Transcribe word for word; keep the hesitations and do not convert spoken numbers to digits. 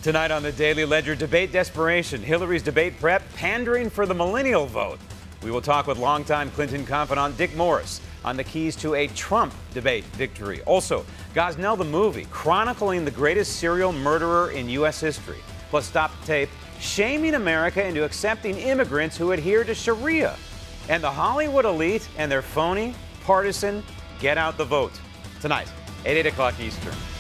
Tonight on the Daily Ledger, debate desperation, Hillary's debate prep, pandering for the millennial vote. We will talk with longtime Clinton confidant Dick Morris on the keys to a Trump debate victory. Also, Gosnell the movie, chronicling the greatest serial murderer in U S history. Plus, Stop the Tape, shaming America into accepting immigrants who adhere to Sharia. And the Hollywood elite and their phony, partisan, get out the vote. Tonight at eight o'clock Eastern.